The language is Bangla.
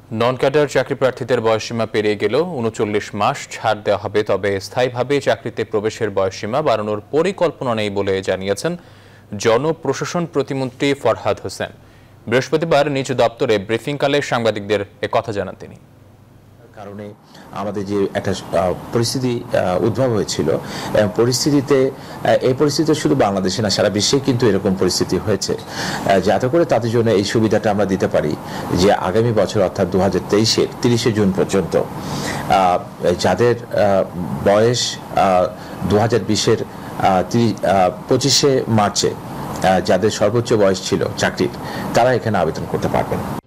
নন ক্যাডার চাকরি প্রার্থীদের বয়সসীমা পেরিয়ে গেলেও ৩৯ মাস ছাড় দেওয়া হবে, তবে স্থায়ীভাবে চাকরিতে প্রবেশের বয়সসীমা বাড়ানোর পরিকল্পনা নেই বলে জানিয়েছেন জনপ্রশাসন প্রতিমন্ত্রী ফরহাদ হোসেন। বৃহস্পতিবার নিজ দপ্তরে ব্রিফিংকালে সাংবাদিকদের একথা জানান তিনি। কারণে আমাদের যে একটা পরিস্থিতি উদ্ভব হয়েছিল, এই পরিস্থিতি শুধু বাংলাদেশে না, সারা বিশ্বে কিন্তু এরকম পরিস্থিতি হয়েছে, যাতে করে তাদের জন্য এই সুবিধাটা আমরা দিতে পারি যে আগামী বছর অর্থাৎ 2023-এর 30শে জুন পর্যন্ত যাদের বয়স 2020-এর 25শে মার্চে যাদের সর্বোচ্চ বয়স ছিল চাকরির, তারা এখানে আবেদন করতে পারবেন।